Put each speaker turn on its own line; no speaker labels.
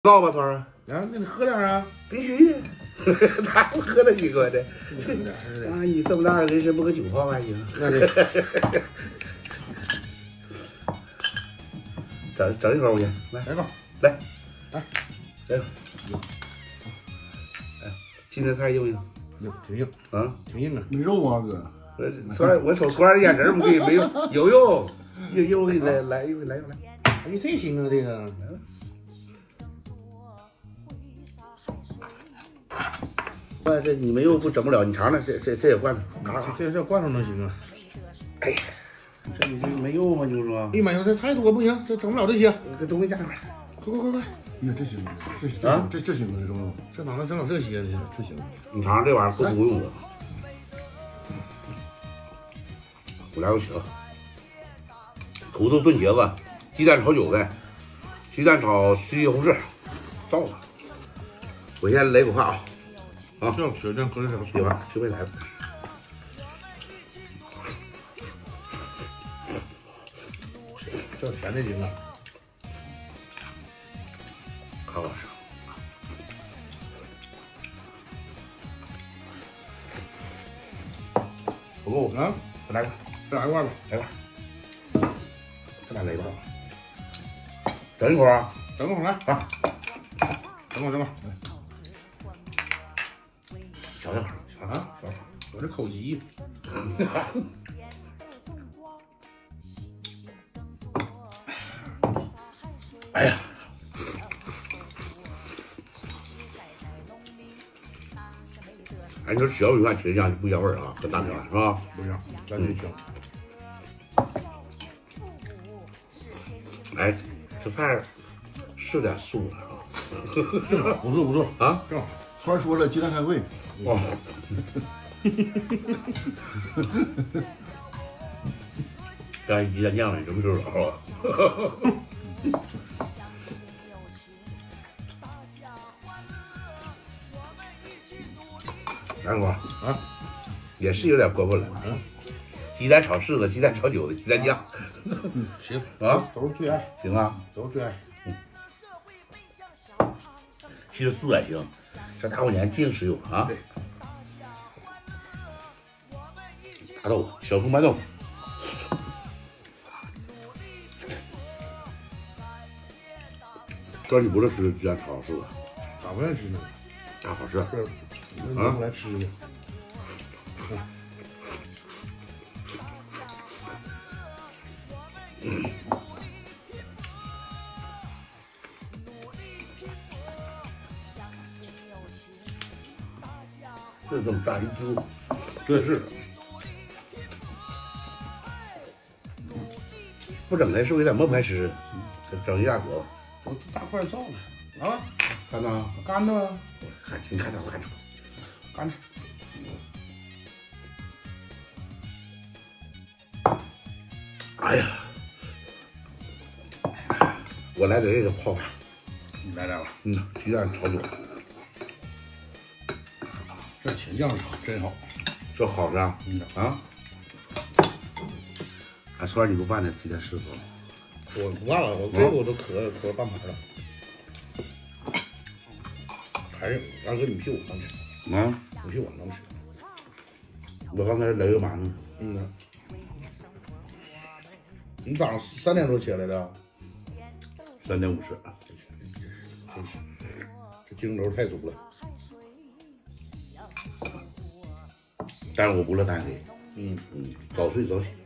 高吧，团儿？
啊，那你喝点啊，
必须的，他不喝那几个的。
喝点是的。
啊，你这么大人参不喝酒泡还行？
那得
整一口去，来
来吧，
来，
来，
来。哎，今天菜硬不硬？
挺硬
啊，
挺硬啊。
没肉啊，哥。
我瞅川儿眼神不对，没有有肉，有肉给你来一回，来一回来。
哎，这行啊，这个。
这你没肉不整不了，你尝尝这也罐头，
这罐头能行啊？
哎呀，这你这没肉吗？你说？
哎呀妈呀，这太多不行，这整不了这些。
给东西加上，
快！
呀，这行，这行啊，这行啊，这肉，
这哪能整了这些呢？
这行。
你尝尝这玩意儿够不用的。我来个茄子，土豆炖茄子，鸡蛋炒韭菜，鸡蛋炒西红柿，糟了。我先来口饭啊。啊，
这血酱搁这点
别玩，就别来了。
这甜的行啊，
可好吃。不够啊，再来个，
再来一罐吧，
来个，再来一个，整一口啊，
整会儿来
啊，
整会儿。
小点口啊，小口。
我这口急。
哎呀，哎，你说只要有饭，其实这样就不一样味儿啊，跟大米饭是吧？
不一样，感觉香。
哎，这菜是点素了啊。
正好，不错
啊，
正好。
川说了，鸡蛋开胃。
哦。加一鸡蛋酱，你什么时候了？来锅啊，也是有点过分了。嗯，鸡蛋炒柿子，鸡蛋炒韭菜，鸡蛋酱。
行
啊，
都是最爱，
行啊，
都是最爱。
其实素也行，这大过年净吃肉啊。大豆腐，小葱白豆腐。这你不是吃鸡蛋炒是吧？
咋不愿意吃呢？
咋好吃？
是，拿过来吃去。
就这么炸一揪，
这是
不整的是不是有点磨不开吃？整一大锅，
我大块造的啊，
干呐，
干的，
看你看它，我看着，
干的。
哎呀，我来点这个泡饭，
你来点吧。
鸡蛋炒韭，
这茄酱炒真好，
这好吃啊！啊，俺川你不拌的鸡蛋师傅，
我不干了，我这个我都磕半盘了。还是大哥，你比我能吃
啊，
你比我能吃。
我刚才来个嘛呢？
你早上3点多起来的
3点50，
真是，这精头太足了。
但是我不乐单黑，早睡早起。